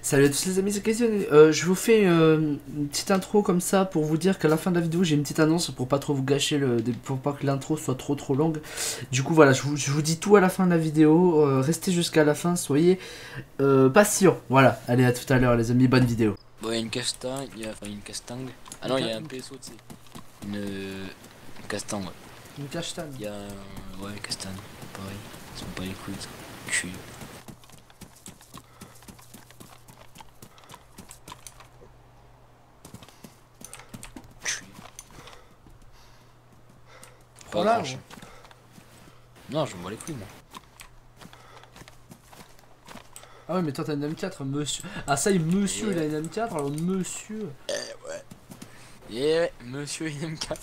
Salut à tous les amis, c'est Question. Je vous fais une petite intro comme ça pour vous dire qu'à la fin de la vidéo j'ai une petite annonce pour pas trop vous gâcher, pour pas que l'intro soit trop longue. Du coup voilà, je vous dis tout à la fin de la vidéo, restez jusqu'à la fin, soyez patients. Voilà, allez à tout à l'heure les amis, bonne vidéo. Bon, il y a une castagne, il y a une castagne. Ah non, il y a un PSO, tu sais. Une castagne, ouais. Une castagne. Il y a ouais, castagne, pareil. Ils sont pas les couilles, cul. Pas Voilà, grand-chose. Non, je me bats les couilles, moi. Ah ouais mais toi t'as une M4 monsieur. Ah ça y est, monsieur il a une M4 alors monsieur. Ouais. Yeah, monsieur IM4.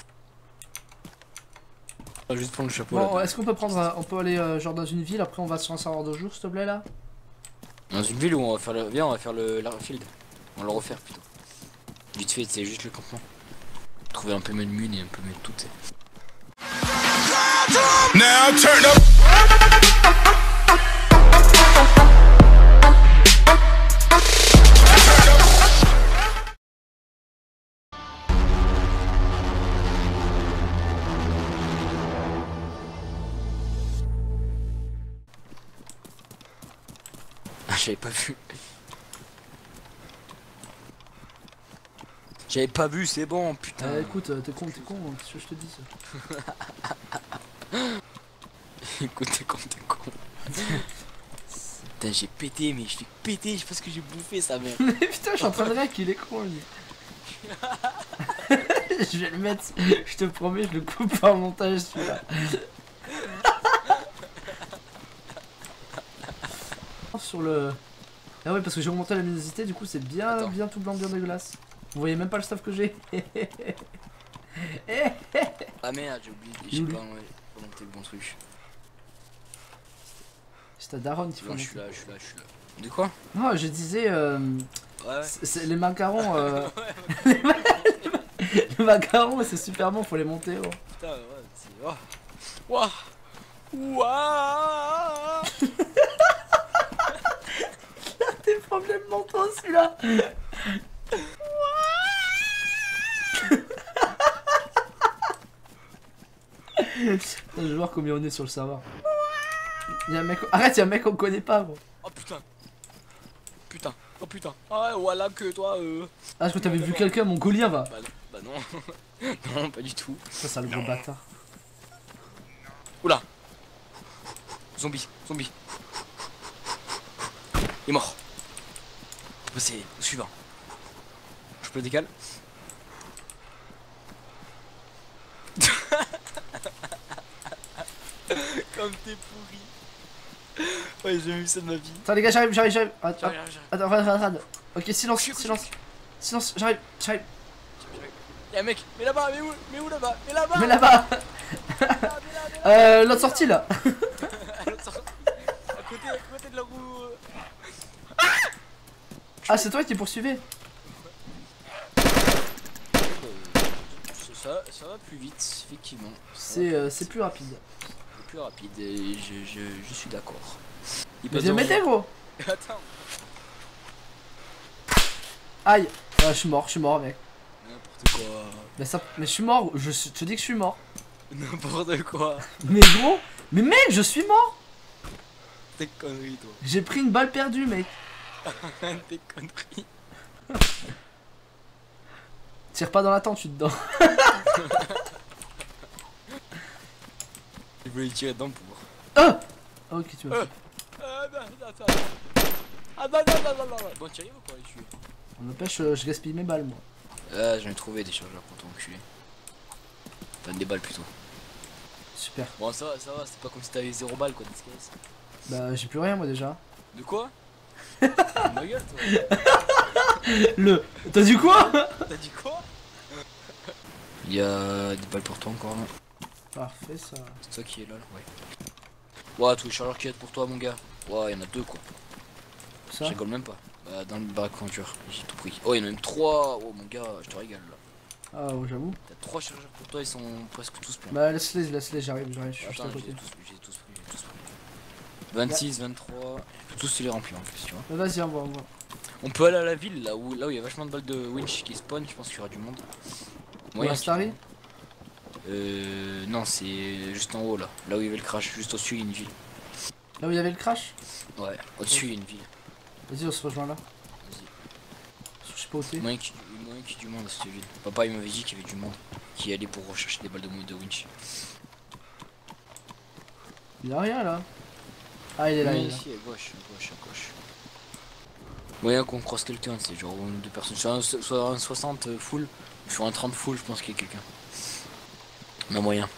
On va juste prendre le chapeau. Bon là. est-ce qu'on peut prendre on peut aller genre dans une ville, après on va sur un serveur de jour s'il te plaît là. Dans une ville où on va faire le. Viens, on va faire l'airfield. On va le refaire plutôt. Vite fait, c'est juste le campement. Trouver un peu mes mun et un peu mes tout, tu sais. Now turn up. Ah, j'avais pas vu. J'avais pas vu, c'est bon, putain. Écoute, t'es con, qu'est-ce que je te dis ça. Écoute, t'es con. Putain, j'ai pété, mais je fais péter, je sais pas ce que j'ai bouffé, ça merde. Mais putain, je suis en train de rire qu'il est con lui. Je vais le mettre, je te promets, je le coupe en montage celui-là. Sur le... Ah ouais, parce que j'ai remonté la luminosité, du coup c'est bien tout blanc, bien dégueulasse. Vous voyez même pas le stuff que j'ai. Ah merde, j'ai oublié, j'ai pas monté le bon truc. C'est ta daronne qui fait. Non, je suis là. De quoi? Non, je disais... Ouais. C'est les macarons... les macarons, c'est super bon, faut les monter. Oh. Putain, ouais, c'est... Wouah. Wouah. Des problèmes mentaux celui-là. Je vais voir combien on est sur le serveur. Y'a un mec... Arrête, y'a un mec qu'on connaît pas gros. Oh putain. Oh putain. Ah voilà que toi Ah, je crois que t'avais vu quelqu'un, mon golien va. Bah non. Non, pas du tout. Ça le gros bâtard. Oula. Zombie. Il est mort. On peut passer au suivant. Je peux le décaler. Comme t'es pourri. Ouais, j'ai jamais vu ça de ma vie. Attends les gars, j'arrive. J'arrive. Attends, regarde. Ok, silence. J'arrive. Y'a un mec, mais là-bas, mais où là-bas? Mais là-bas. L'autre sortie là. À côté de la roue. Ah, c'est toi qui poursuivais. Ça va plus vite, effectivement. C'est plus rapide. Plus rapide et je suis d'accord. Mais viens m'aider gros. Attends. Aïe. Ah, je suis mort mec. N'importe quoi. Mais je suis mort, je te dis que je suis mort. N'importe quoi. Mais gros, mais mec, je suis mort. T'es connerie toi. J'ai pris une balle perdue mec. T'es connerie. Tire pas dans la tente, je suis dedans. Je voulais tirer dedans pour. Ah ok, tu vas. Non. Bon, tu arrives ou pas les tuer? On m'empêche, je gaspille mes balles moi. Ah, j'en ai trouvé des chargeurs pour t'enculer. Enfin, des balles plutôt. Super. Bon, ça va, c'est pas comme si t'avais 0 balles quoi, d'escalade. Bah, j'ai plus rien moi déjà. De quoi? Ma gueule toi. T'as dit quoi? T'as dit quoi? Il y a des balles pour toi encore là. Parfait ça. C'est toi qui est là, ouais. Ouah, tous les chargeurs qui aident pour toi mon gars. Ouah, il y en a 2 quoi. Ça. Je rigole même pas. Bah, dans le bac aventure, j'ai tout pris. Oh, il y en a même 3. Oh mon gars, je te régale là. Ah ouais, j'avoue. T'as 3 chargeurs pour toi, ils sont presque tous pleins. Bah laisse-les, j'arrive, je suis juste Attends, à côté. j'ai tous pris. 26, 23, je peux tous les remplir en plus, tu vois. Vas-y, envoie. On peut aller à la ville, là où il y a vachement de balles de winch qui spawn, je pense qu'il y aura du monde. Ouais, Starry. Non, c'est juste en haut là. Là où il y avait le crash, juste au-dessus, il y a une ville. Là où il y avait le crash. Ouais, au-dessus, il y a une ville. Vas-y, on se rejoint là. Vas-y. Je sais pas où t'es. Moyen qu'il y ait du monde à cette ville. Papa, il m'avait dit qu'il y avait du monde qui allait pour rechercher des balles de winch. Il y a rien là. Ah, il est là. Mais Il est là. ici, à gauche, à gauche. Moyen qu'on croise quelqu'un, c'est genre une ou deux personnes. Soit un 60 full, sur un 30 full, je pense qu'il y a quelqu'un. Mais moyen.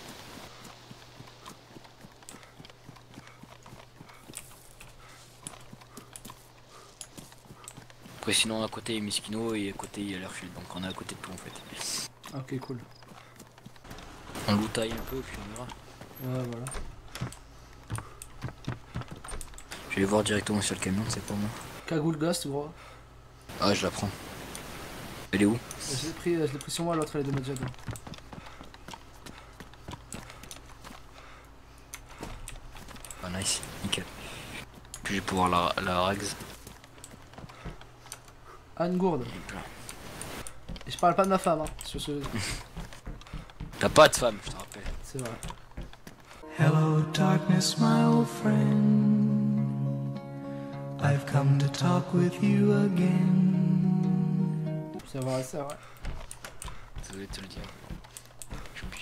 Après sinon à côté il y a Miskino et à côté il y a l'airfield, donc on est à côté de tout en fait. Ok, cool. On loot-taille un peu puis on verra. Ouais, voilà. Je vais voir directement sur le camion, c'est pas moi. Cagoule Ghost, gros. Ah je la prends. Elle est où? Je l'ai pris sur moi, l'autre elle est de mettre dedans. Ah nice, nickel. Puis je vais pouvoir la rags. Anne Gourde. Et je parle pas de ma femme, hein, sur ce. T'as pas de femme, je te rappelle. C'est vrai. Hello, darkness, my old friend. I've come to talk with you again. C'est vrai, c'est vrai. Désolé de te le dire. Je suis obligé.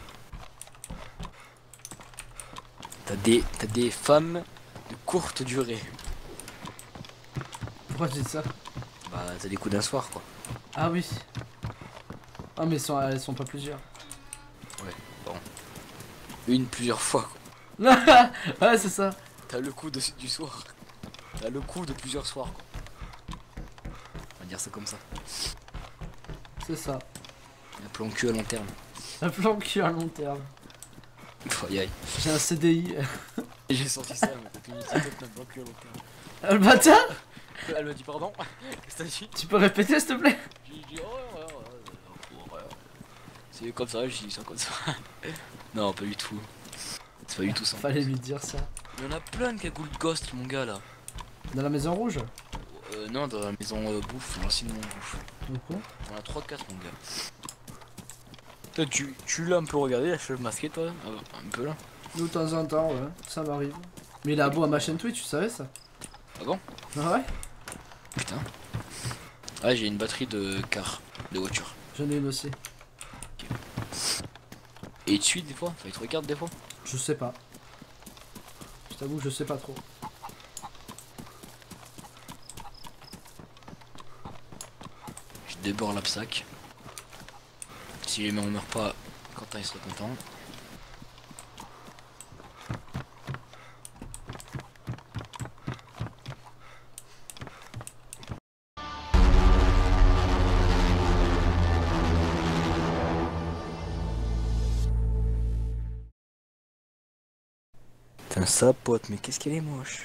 T'as des femmes de courte durée. Pourquoi je dis ça? Bah t'as des coups d'un soir quoi. Ah oui. Ah mais elles sont pas plusieurs. Ouais, bon. Une plusieurs fois quoi. Ouais, c'est ça. T'as le coup du soir. T'as le coup de plusieurs soirs quoi. On va dire ça comme ça. C'est ça. Un plan cul à long terme. Un plan cul à long terme. Aïe aïe. J'ai un CDI. J'ai sorti ça, mais t'as fini un plan cul à long terme. Le bâtard. Elle m'a dit pardon. Qu'est-ce que t'as dit? Tu peux répéter s'il te plaît? J'ai dit ouais. C'est comme ça, j'ai dit ça comme ça. Non, pas du tout. C'est pas du tout ça. Fallait lui dire ça. Il y en a plein de cagoules ghost, mon gars là. Dans la maison rouge? Non, dans la maison bouffe, l'ancienne bouffe. Pourquoi? On a 3-4 mon gars. Toi, tu l'as un peu regardé la cheveux masquée toi? Un peu là. De temps en temps, ouais, ça m'arrive. Mais il a beau à ma chaîne Twitch, tu savais ça? Ah bon? Ah ouais? Putain. Ah, j'ai une batterie de car, de voiture. J'en ai une aussi. Et tu suis des fois? Enfin, il te regarde des fois? Je sais pas. Je t'avoue, je sais pas trop. Je déborde l'absac. Si jamais on meurt pas, Quentin il serait content. Putain, ça pote, mais qu'est-ce qu'elle est moche.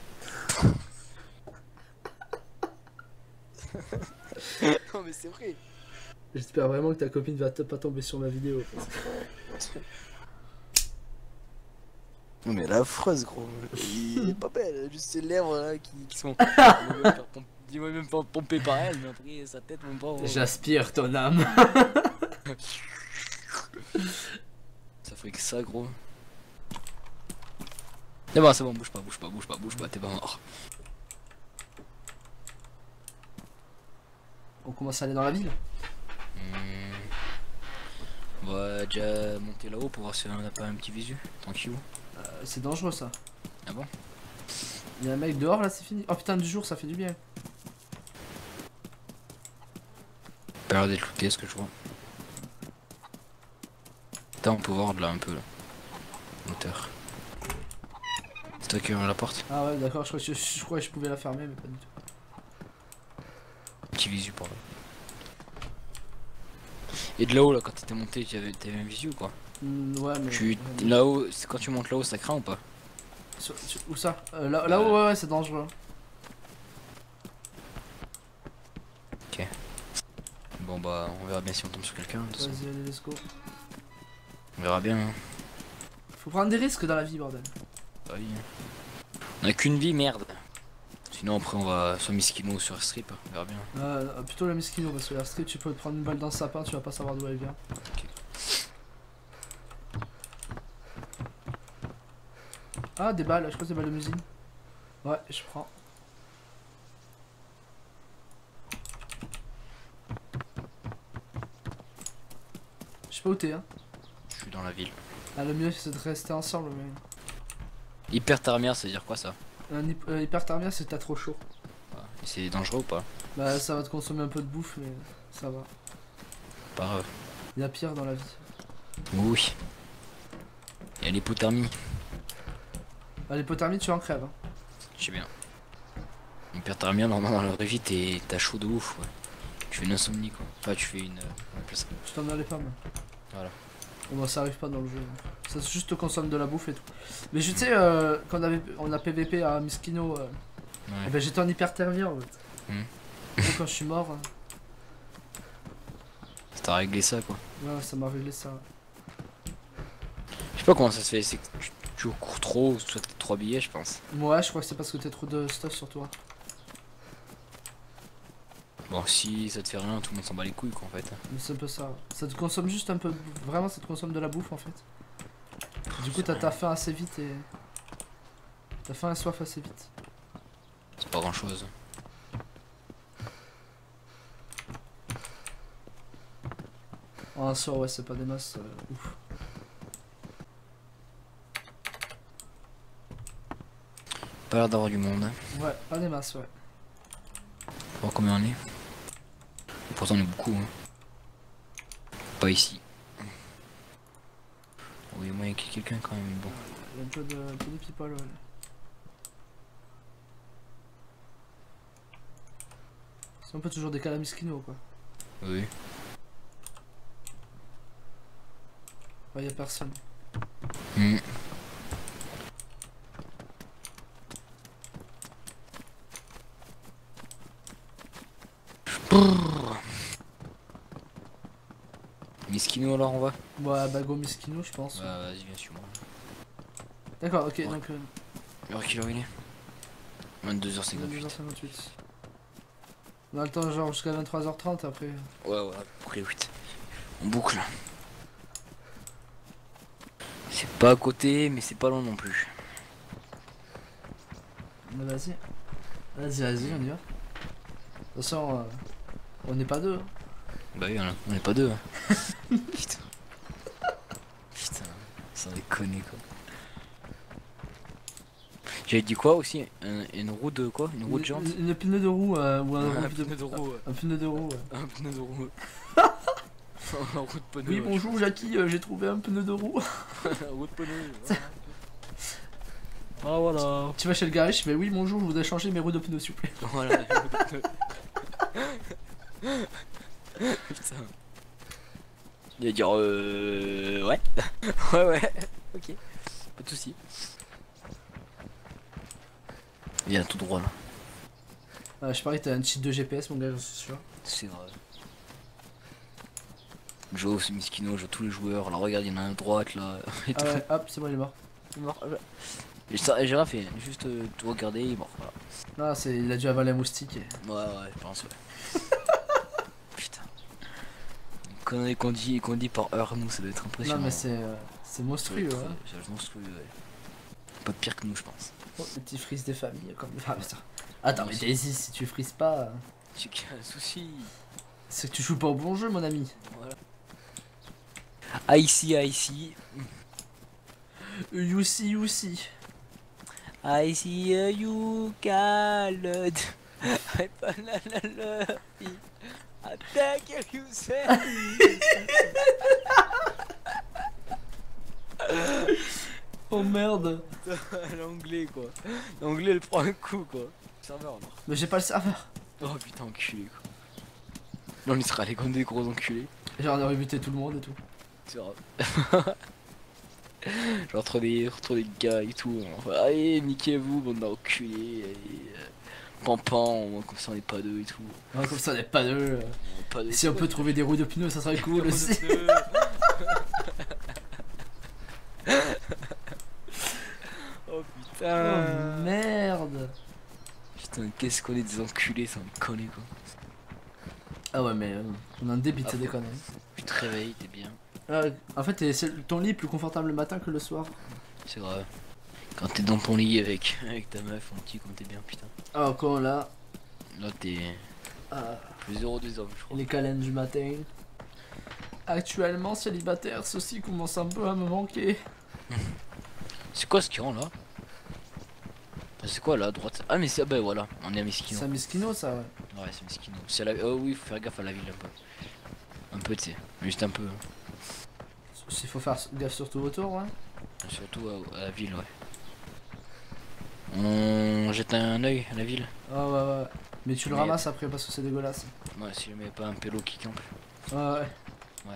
Non mais c'est vrai. J'espère vraiment que ta copine va pas tomber sur ma vidéo. Non mais elle est affreuse gros. Elle est pas belle, elle a juste ses lèvres là qui sont... Dis-moi même pas pompées par elle, mais après sa tête mon pauvre. J'aspire ton âme. Ça ferait que ça gros. C'est bon, bouge pas, t'es pas mort. On commence à aller dans la ville. On va déjà monter là-haut pour voir si on a pas un petit visu, tranquille. C'est dangereux ça. Ah bon? Il y a un mec dehors là, c'est fini. Oh putain, du jour, ça fait du bien. Pas l'air d'être looté ce que je vois. Putain, on peut voir de là un peu là. Moteur. C'est toi qui ouvre la porte? Ah ouais, d'accord, je crois que je pouvais la fermer, mais pas du tout. Petit visu par là. Et de là-haut là, quand t'étais monté, t'avais un visu ou quoi? Ouais, mais. Là-haut, c'est quand tu montes là-haut, ça craint ou pas? Où ça? Là-haut, ouais, c'est dangereux. Ok. Bon bah, on verra bien si on tombe sur quelqu'un. Vas-y, allez, let's go. On verra bien. Hein. Faut prendre des risques dans la vie, bordel. Oui. On a qu'une vie, merde. Sinon après on va sur Miskino ou sur Strip, on verra bien. Plutôt la Miskino parce que la Strip tu peux te prendre une balle dans le sapin, tu vas pas savoir d'où elle vient. Ok. Ah des balles, je crois que c'est des balles de musine. Ouais, je prends. Je sais pas où t'es hein. Je suis dans la ville. Ah le mieux c'est de rester ensemble mais... Hyperthermia, ça veut dire quoi ça? Hyperthermia c'est que t'as trop chaud. C'est dangereux ou pas? Bah ça va te consommer un peu de bouffe mais ça va. Pas grave. Il y a pire dans la vie. Oui. Il y a l'hypothermie. Bah l'hypothermie tu en crèves hein. Je sais bien. Hyperthermia, normalement dans la vraie vie t'as chaud de ouf, ouais. Tu fais une insomnie quoi. Enfin tu fais une... Je t'en allais pas moi. Voilà. Bon, ça arrive pas dans le jeu. Ça juste te consomme de la bouffe et tout. Mais je sais, quand on a PVP à Miskino, Ouais. eh ben, j'étais en hyperthermie en fait. Et quand je suis mort, Ça t'a réglé ça quoi. ouais, ça m'a réglé ça. Je sais pas comment ça se fait, c'est que tu cours trop, ou soit t'as 3 billets je pense. Ouais, je crois que c'est parce que t'as trop de stuff sur toi. Bon si ça te fait rien, tout le monde s'en bat les couilles quoi en fait. Mais c'est un peu ça. Ça te consomme juste un peu. Vraiment, ça te consomme de la bouffe en fait. Du coup, t'as ta faim assez vite et. T'as faim et soif assez vite. C'est pas grand chose. En un soir, ouais, c'est pas des masses. Ouf. Pas l'air d'avoir du monde. Hein. Ouais, pas des masses, ouais. Faut voir combien on est. Pourtant on est beaucoup. Hein. Pas ici. Oui, moi il y a quelqu'un quand même. Bon. Il y a un peu de people, ouais. C'est un peu toujours des calamiskino quoi. Oui. Ouais, y'a personne. Miskino alors on va? Ouais, bah go Miskino, je pense. Bah vas-y, viens sur moi. D'accord, ok, Ouais. donc. Alors quelle heure il est? 22h58. 22h58. On a le temps, genre jusqu'à 23h30 après. Ouais, ouais, boucler 8. On boucle. C'est pas à côté, mais c'est pas loin non plus. Mais vas-y. Vas-y, on y va. De toute façon, on n'est pas deux. Hein. Bah oui, on est pas deux. Hein. Putain. Putain, sans déconner quoi. J'avais dit quoi aussi? Une roue de quoi? Une roue de jante? Une pneu de roue ou un pneu de roue. Un pneu de roue, ouais. Un pneu de roue. Un roue de pneu. Oui, bonjour Jackie, j'ai trouvé un pneu de roue. Un roue de pneu. Ah voilà. Tu vas chez le garage, mais oui, bonjour, je voudrais changer mes roues de pneus s'il vous plaît. Voilà, une roue de pneu. Putain. Il va dire ouais. ouais. Ok. Pas de soucis. Viens tout droit là. Je parie que t'as un cheat de GPS mon gars, j'en suis sûr. C'est grave. Joe, c'est Miskino, je joue tous les joueurs. Là regarde, il y en a un à droite là. Et Ah ouais, hop, c'est bon, il est mort. Il est mort. J'ai rien fait, juste tout regarder, il est mort. Voilà. Non, il a dû avaler un moustique. Ouais, je pense, ouais. Putain. Une connerie qu'on dit par heure, nous, ça doit être impressionnant. Non, mais c'est monstrueux, ouais. C'est monstrueux, ouais. Pas pire que nous, je pense. Oh, les petits frises des familles, comme. Ah, putain. Attends, mais Daisy, si tu frises pas. C'est qu'il y a un souci. C'est que tu joues pas au bon jeu, mon ami. Voilà. Ici. You see. I see you colored. I banana attack you say. Oh merde. L'anglais quoi. L'anglais elle prend un coup quoi. Serveur alors. Mais j'ai pas le serveur. Oh putain enculé quoi. Là on y sera allé comme des gros enculés. Genre on aurait buté tout le monde et tout. C'est grave. Genre trop des gars et tout. Enfin, allez niquez-vous bande d'enculés. Pampan, comme ça on est pas deux et tout. Ouais, comme ça on est pas deux. Pas deux. Si on peut trouver des roues de pneus ça serait cool aussi. Oh putain. Oh merde. Putain, qu'est-ce qu'on est des enculés, sans déconner quoi. Ah ouais, mais on a un débit, Ah, ça déconne. Tu te réveilles, t'es bien. En fait, ton lit est plus confortable le matin que le soir. C'est grave. Quand t'es dans ton lit avec ta meuf, mon petit, comme t'es bien, putain. Ah, quand là, Là, t'es plus heureux des hommes, je crois. les câlins du matin. Actuellement célibataire, ceci commence un peu à me manquer. C'est quoi ce qui rend là? C'est quoi là à droite? Ah, mais c'est. Ah, bah voilà, on est à Miskino. C'est un mesquino ça, ouais. Ouais, c'est Miskino. C'est la... Oh oui, faut faire gaffe à la ville un peu. Un peu, tu sais. Juste un peu. Il faut faire gaffe surtout autour, ouais. Surtout à la ville, ouais. On jette un œil à la ville. Ah ouais, ouais. Mais tu le Mais- ramasses après parce que c'est dégueulasse. Ouais, si jamais pas un pélo qui campe. Ouais, ouais.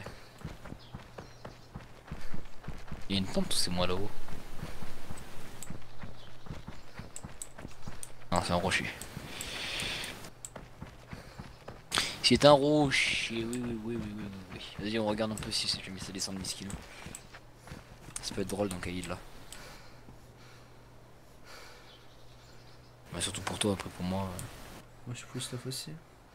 Il y a une tente ou c'est moi là-haut? Non, c'est un rocher. C'est un rocher, oui. Vas-y, on regarde un peu si jamais ça descend de 10 kilos. Ça peut être drôle dans Kaïd là. Mais surtout pour toi, après pour moi. Moi je suis full stuff aussi.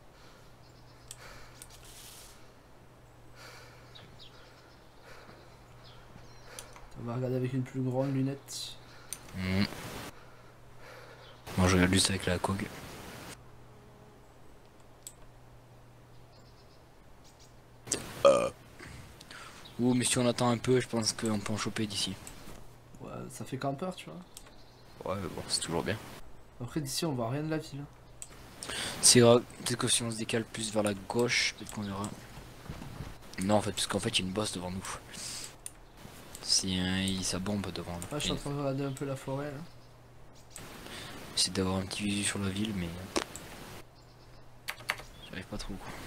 On va regarder avec une plus grande lunette. Moi je regarde juste avec la cog. Ouh, mais si on attend un peu, je pense qu'on peut en choper d'ici. Ouais, ça fait campeur, tu vois. Ouais, mais bon, c'est toujours bien. Après d'ici on voit rien de la ville. C'est grave, peut-être que si on se décale plus vers la gauche, peut-être qu'on verra. Non, en fait, parce qu'en fait, il y a une bosse devant nous. Si ça bombe devant nous. Ouais, je suis en train de regarder un peu la forêt là. C'est d'avoir un petit visu sur la ville, mais. J'arrive pas trop quoi.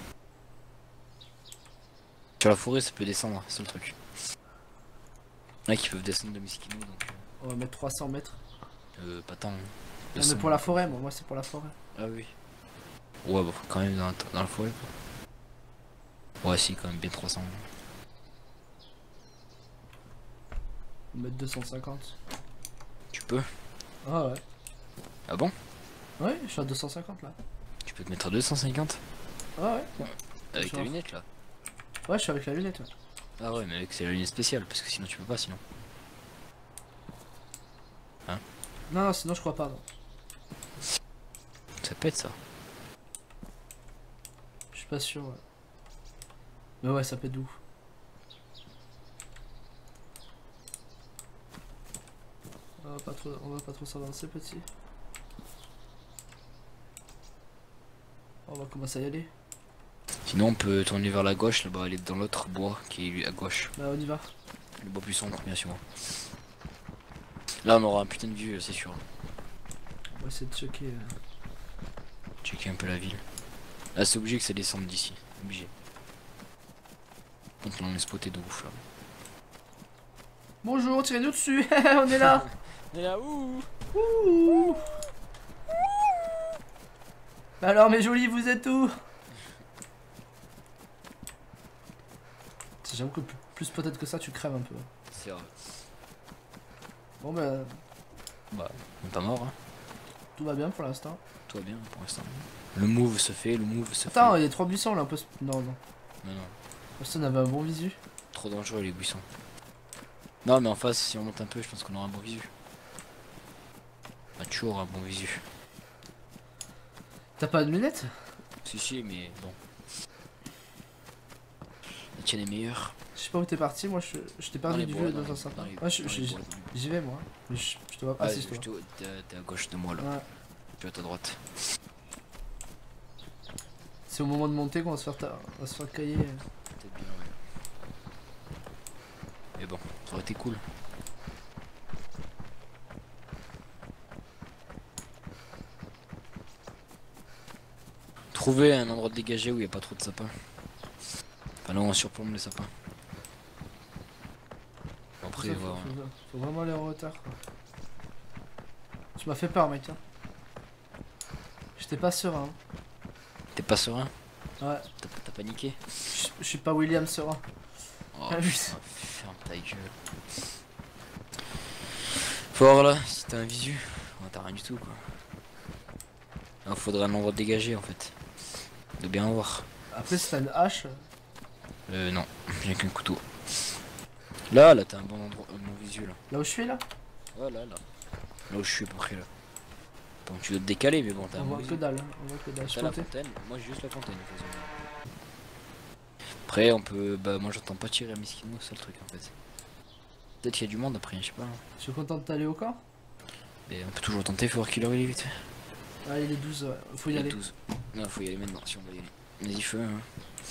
Sur la forêt, ça peut descendre, c'est le truc. Il y en a qui peuvent descendre de Miskino, donc. On va mettre 300 mètres. Pas tant. Non, mais 200. pour la forêt, moi c'est pour la forêt. Ah oui. Ouais, bah, quand même dans la forêt quoi. Ouais, si, quand même bien 300. On va mettre 250. Tu peux? Ah ouais. Ah bon? Ouais, je suis à 250 là. Tu peux te mettre à 250? Ah ouais. Avec Je ta vois. lunette là? Ouais, je suis avec la lunette. Ouais. Ah ouais, mais avec c'est la lunette spéciale, parce que sinon tu peux pas sinon. Non, non, sinon je crois pas. Non. Ça pète ça. Je suis pas sûr. Ouais. Mais ouais, ça pète d'où. On va pas trop s'avancer, petit. On va commencer à y aller. Sinon on peut tourner vers la gauche, là-bas aller dans l'autre bois qui est à gauche. Bah, on y va. Le bois plus sombre, bien sûr. Là on aura un putain de vue, c'est sûr. On va essayer de checker. Checker un peu la ville. Là c'est obligé que ça descende d'ici. Obligé. Donc là on est spoté de ouf là. Bonjour, tirez-nous dessus. On est là. Et là ouh. Ouh. Alors mes jolis, vous êtes où? J'avoue que plus peut-être que ça, tu crèves un peu. C'est vrai. Bon bah, Bah, on est pas mort hein. tout va bien pour l'instant. Tout va bien pour l'instant. Le move se fait, le move se Attends, fait. il y a 3 buissons là, un peu. Non, non. Non, non. Personne avait un bon visu. Trop dangereux les buissons. Non mais en face, si on monte un peu, je pense qu'on aura un bon visu. On a toujours un bon visu. T'as pas de lunettes? Si, mais bon. La tienne est meilleure. Je sais pas où t'es parti, moi je t'ai perdu du vue dans un certain. Ouais, j'y vais moi. Mais je te vois pas. Ah, si, je te vois. t'es à gauche de moi là. Ouais. Tu es à ta droite. C'est au moment de monter qu'on va se faire cailler. Peut-être bien, ouais. Mais bon, ça aurait été cool. Trouver un endroit dégagé où il n'y a pas trop de sapins. Enfin là on surplombe les sapins. Après, Ça, voilà. faut vraiment aller en retard quoi. Tu m'as fait peur mec. Hein. J'étais pas serein. T'es pas serein? Ouais. T'as paniqué? Je suis pas William serein. Oh, Ah, putain, oui. ferme ta gueule. Fort là, si t'as un visu, oh, t'as rien du tout quoi. Il faudrait un endroit dégagé en fait. De bien voir. Après, si t'as une hache. Non, j'ai qu'un couteau. Là t'as un bon endroit, un bon visu là. Là où je suis là? Voilà, là. Là où je suis à peu près là. Bon, tu dois te décaler, mais bon, t'as On un voit bon que visu. dalle. On voit que dalle. Je T'as peux la monter? fontaine, moi j'ai juste la fontaine. De toute façon. Après, on peut. Bah, moi j'entends pas tirer à Miskino, c'est le truc en fait. Peut-être qu'il y a du monde après, je sais pas. Je suis content de t'aller au camp. Mais on peut toujours tenter, faut voir qu'il heure il est vite. Ah, il est 12, ouais. Faut y Il est aller. 12. Non, faut y aller maintenant si on va y aller. Vas-y, feu. Hein.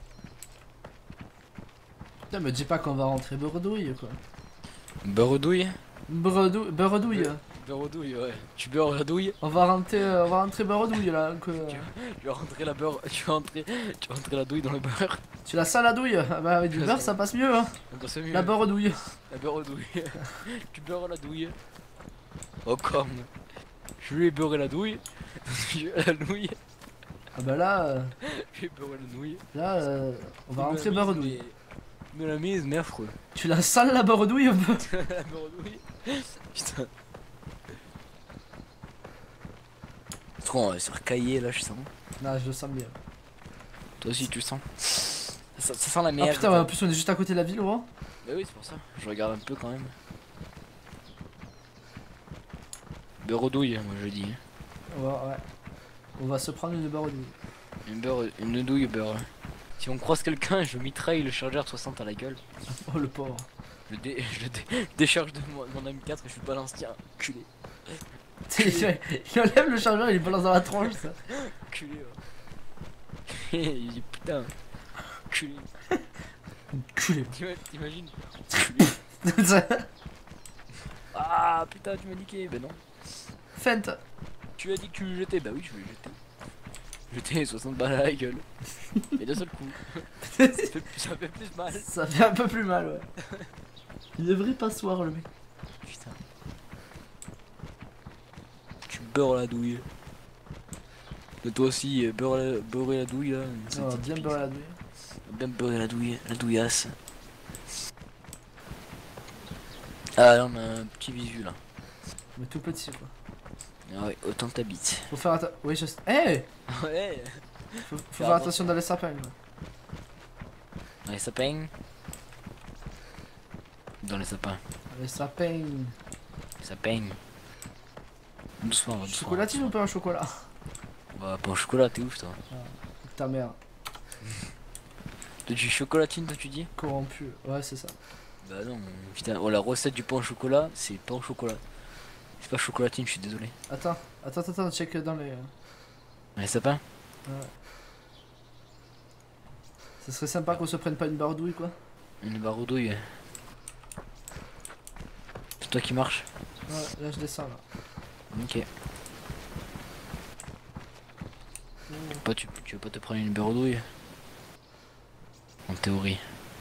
Putain, me dis pas qu'on va rentrer beurdouille quoi. Beurre aux douilles. Beurdouille. Beurre aux douilles, ouais. Tu beurres la douille. On va rentrer beurdouille là. Tu vas rentrer la beurre. Tu vas rentrer la douille dans le beurre. Tu la sens la douille? Ah bah avec du beurre ça passe mieux hein. Bah, c'est mieux. La beurdouille. La beurre aux douilles. Tu beurres la douille. Oh, comme. Je lui ai beurré la douille. La nouille. Ah bah là, Je lui ai beurré la nouille. là on va rentrer beurdouille. Mais la mise, mais affreux. Tu la sens la beurdouille un peu? La beurre aux douilles. Putain. Trop, on va se faire cailler là, je sens. Non, je le sens bien. Toi aussi, tu sens. Ça sent la Ah merde. putain, ouais, en plus on est juste à côté de la ville, gros. Bah oui, c'est pour ça. Je regarde un peu quand même. Beurre aux douilles, moi je dis. Ouais. On va se prendre une beurdouille. Une douille beurre. Si on croise quelqu'un, je mitraille le chargeur 60 à la gueule. Oh le pauvre. Je décharge de mon M4 et je lui balance, tiens, culé. Il enlève le chargeur et il balance dans la tronche ça. Culé, ouais. Il dit putain, culé. Culé. T'imagines? Culé. Ah putain, tu m'as niqué. Ben non. Fente. Tu as dit que tu le jetais. Bah oui, je vais le jeter. Jeter 60 balles à la gueule. Mais d'un seul coup. Ça fait plus mal. Ça fait un peu plus mal, ouais. Il devrait pas se voir le mec. Putain. Tu beurres la douille. Mais toi aussi, beurrer la douille là. On va bien beurrer la douille. Bien beurrer la douillasse. Ah là on a un petit visu là. Mais tout petit quoi. Ah ouais, autant t'habites. Faut faire attention. Oui, je sais. Hey! Ouais. Faut faire attention dans les sapins. Ouais. Dans les sapins. Dans les sapins. Les sapins. Les sapins. Doucement, doucement. Chocolatine ou pas un chocolat? Bah pas au chocolat, t'es ouf toi. Ta mère. Du chocolatine toi tu dis? Corrompu. Ouais, c'est ça. Bah non, putain, oh, la recette du pain au chocolat, c'est pain au chocolat. C'est pas chocolatine, je suis désolé. Attends, check dans les. Les sapins? Ouais. Ce serait sympa qu'on se prenne pas une bardouille quoi. Une baroudouille. C'est toi qui marche? Ouais, là je descends là. Ok. Tu veux pas te prendre une baroudouille? En théorie.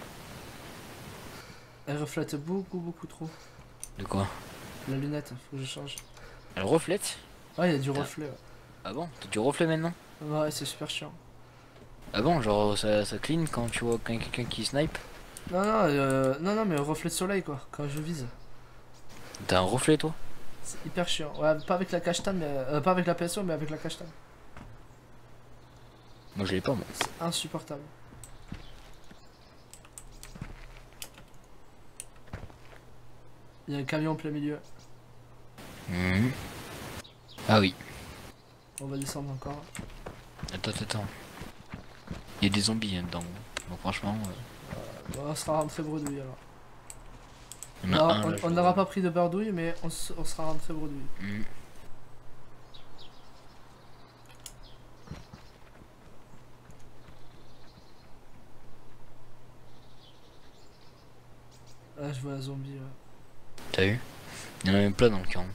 Elle reflète beaucoup trop. De quoi? La lunette, faut que je change. Elle reflète? Ouais, il y a du reflet. Ouais, Ah bon? T'as du reflet maintenant? ouais c'est super chiant. Ah bon? Genre ça clean quand tu vois quelqu'un qui snipe? Non, mais reflet de soleil quoi, quand je vise. T'as un reflet toi? C'est hyper chiant. Ouais, pas avec la cache-tan, mais. Pas avec la PSO, mais avec la cache-tan. Moi je l'ai pas moi. C'est insupportable. Il y a un camion en plein milieu. Mhm. Ah oui. On va descendre encore. Attends. Il y a des zombies hein, dedans. Donc franchement. Bon, on sera rentré bredouille alors. Il y en a un, là, je On vois. n'aura pas pris de bardouille, mais on sera rentré bredouille. Mhm. Là, je vois un zombie. Ouais. T'as vu? Il y en a même plein dans le camp.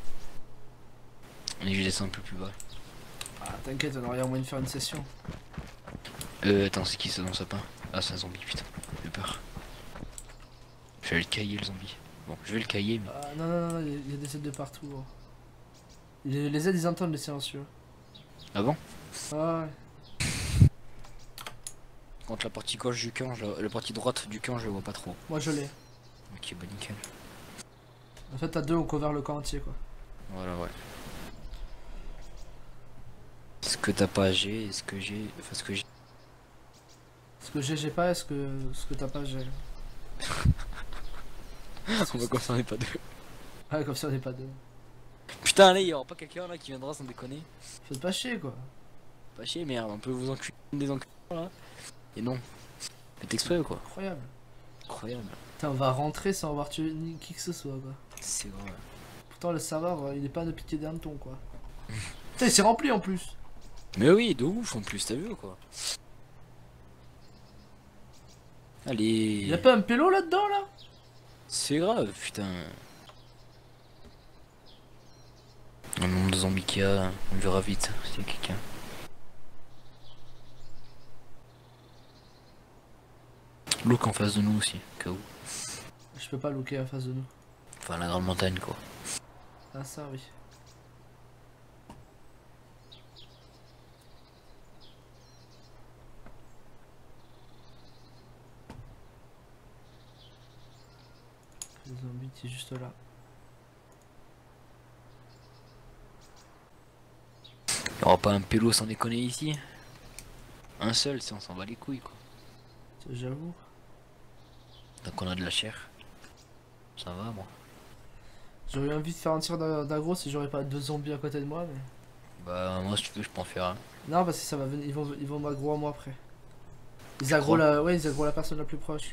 Et je descends un peu plus bas. Ah, t'inquiète, on aurait moyen de faire une session. Attends, c'est qui ça dans le sapin? Ah, c'est un zombie, putain. J'ai peur. Je vais le cailler le zombie. Bon, je vais le cailler, mais. Ah, non, il y a des aides de partout. Gros. Les aides, ils entendent les silencieux. Ah bon? Ah, ouais. Contre la partie gauche du camp, la partie droite du camp, je le vois pas trop. Moi, je l'ai. Ok, bah nickel. En fait, t'as deux, on couvert le camp entier quoi. Voilà, ouais. Ce que t'as pas, j'ai. Et ce que j'ai. Enfin, ce que j'ai. Ce que j'ai pas, ce que t'as pas, j'ai. On va comme ça, on est pas deux. Ouais, comme ça on est pas deux. Putain, allez, y'aura pas quelqu'un là qui viendra sans déconner. Faites pas chier quoi. Pas chier, merde, on peut vous enculer des enculés là. Et non. Faites exprès ou quoi? Incroyable. Incroyable. Putain, on va rentrer sans avoir tué ni qui que ce soit quoi. C'est vrai. Pourtant le serveur il est pas de piquer d'un ton quoi. Putain, il s'est rempli en plus. Mais oui, de ouf en plus, t'as vu ou quoi? Allez. Y'a pas un pélo là-dedans là? C'est grave, putain. Un nombre de zombies qu'il y a, on verra vite s'il y a quelqu'un. Look en face de nous aussi, au cas où. Je peux pas looker en face de nous. Enfin, la grande montagne quoi. Ah ça oui. Le zombie qui est juste là. Y'aura pas un pélo sans déconner ici? Un seul, si on s'en bat les couilles quoi. J'avoue. Donc on a de la chair. Ça va moi. J'aurais eu envie de faire un tir d'aggro si j'aurais pas deux zombies à côté de moi mais... Bah moi si tu veux je peux en faire un. Non parce que ça va venir, ils vont m'aggro à moi après. Ils aggro crois ils aggro la personne la plus proche.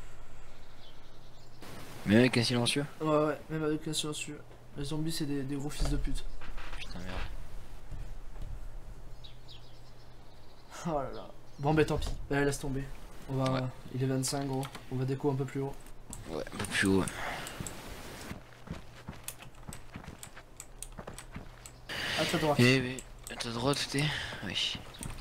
Mais avec un silencieux? Ouais, même avec un silencieux. Les zombies c'est des gros fils de pute. Putain merde. Oh là là. Bon bah tant pis, laisse tomber. On va... Ouais. Il est 25 gros, on va déco un peu plus haut. Ouais, un peu plus haut. À ta droite. Eh oui, à ta droite t'es? Oui.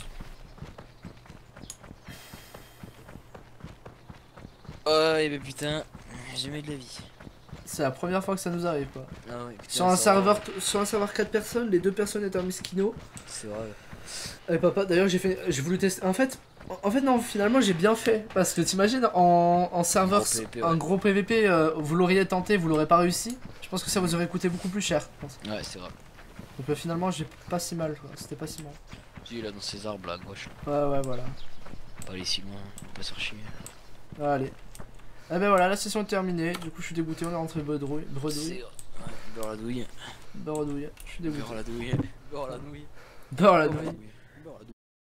Oh et bah putain, j'ai jamais de la vie. C'est la première fois que ça nous arrive quoi. Ah ouais, putain, Sur un ça va. serveur 4 personnes, les 2 personnes étaient en miskino. C'est vrai. Et papa, d'ailleurs j'ai voulu tester. En fait non, finalement j'ai bien fait. Parce que t'imagines en serveur, Gros PVP, un ouais. gros PVP, vous l'auriez tenté, vous l'aurez pas réussi. Je pense que ça vous aurait coûté beaucoup plus cher. Je pense. Ouais, c'est vrai. Donc finalement j'ai pas si mal quoi, c'était pas si mal. Si, là dans ces arbres là à gauche. Ouais voilà. Pas aller si loin, pas se faire chier. Allez. Eh ben voilà, la session est terminée. Du coup je suis dégoûté, on est rentré bredouille. C'est... Ouais, beurre la douille. Bredouille, je suis dégoûté. Beurre la douille. Beurre la douille. Beurre la Beurre douille. la douille. Beurre la douille.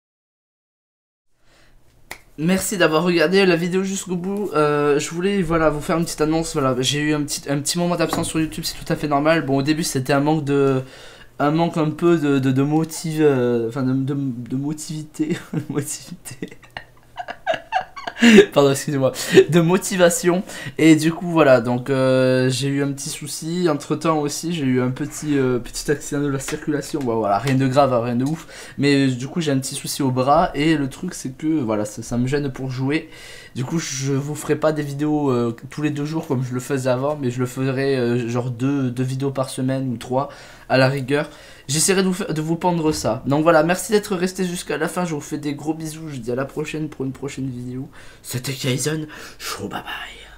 Merci d'avoir regardé la vidéo jusqu'au bout. Je voulais voilà vous faire une petite annonce. Voilà, j'ai eu un petit moment d'absence sur YouTube, c'est tout à fait normal. Bon, au début c'était un manque un peu de motive, enfin de motivité, motivité. Pardon, excusez-moi, de motivation. Et du coup voilà, donc j'ai eu un petit souci. Entre temps aussi j'ai eu un petit accident de la circulation. Bon, voilà, rien de grave, rien de ouf. Mais du coup j'ai un petit souci au bras. Et le truc c'est que voilà, ça me gêne pour jouer. Du coup je vous ferai pas des vidéos tous les 2 jours comme je le faisais avant. Mais je le ferai genre 2 vidéos par semaine ou 3 à la rigueur. J'essaierai de vous pendre ça. Donc voilà, merci d'être resté jusqu'à la fin. Je vous fais des gros bisous. Je vous dis à la prochaine pour une prochaine vidéo. C'était Kaizen. Ciao, bye bye.